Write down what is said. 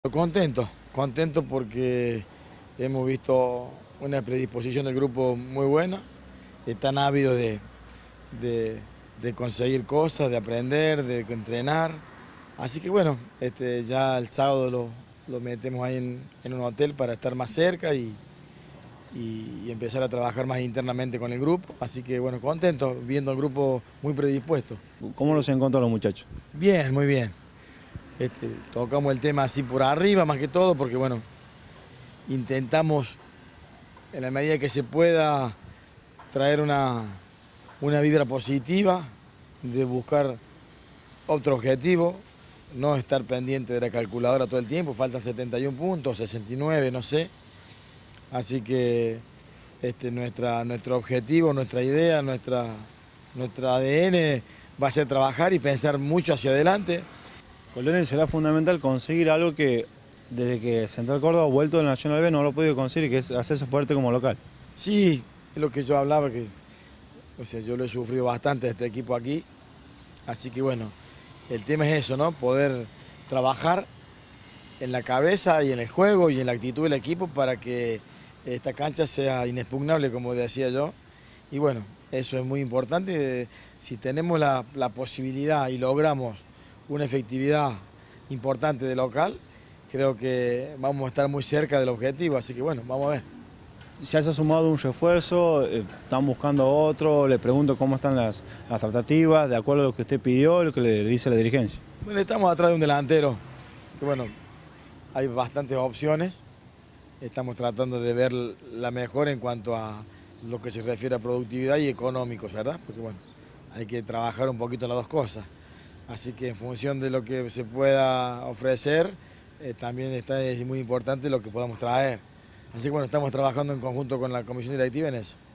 Contento porque hemos visto una predisposición del grupo muy buena, están ávidos de conseguir cosas, de aprender, de entrenar. Así que bueno, ya el sábado lo metemos ahí en un hotel para estar más cerca y empezar a trabajar más internamente con el grupo. Así que bueno, contento, viendo al grupo muy predispuesto. ¿Cómo los encontró los muchachos? Bien, muy bien. Tocamos el tema así por arriba más que todo porque bueno, intentamos en la medida que se pueda traer una vibra positiva, de buscar otro objetivo, no estar pendiente de la calculadora todo el tiempo, faltan 71 puntos, 69, no sé. Así que nuestro objetivo, nuestra idea, nuestra ADN va a ser trabajar y pensar mucho hacia adelante. Colón será fundamental conseguir algo que desde que Central Córdoba ha vuelto del Nacional B no lo ha podido conseguir, que es hacerse fuerte como local. Sí, es lo que yo hablaba, yo lo he sufrido bastante este equipo aquí, así que bueno, el tema es eso, ¿no? Poder trabajar en la cabeza y en el juego y en la actitud del equipo para que esta cancha sea inexpugnable, como decía yo. Y bueno, eso es muy importante. Si tenemos la posibilidad y logramos una efectividad importante de local, creo que vamos a estar muy cerca del objetivo, así que bueno, vamos a ver. Ya se ha sumado un refuerzo, están buscando otro, le pregunto cómo están las tratativas, de acuerdo a lo que usted pidió, lo que le dice la dirigencia. Bueno, estamos atrás de un delantero, que bueno, hay bastantes opciones, estamos tratando de ver la mejor en cuanto a lo que se refiere a productividad y económicos, ¿verdad? Porque bueno, hay que trabajar un poquito las dos cosas. Así que en función de lo que se pueda ofrecer, también es muy importante lo que podamos traer. Así que bueno, estamos trabajando en conjunto con la comisión directiva en eso.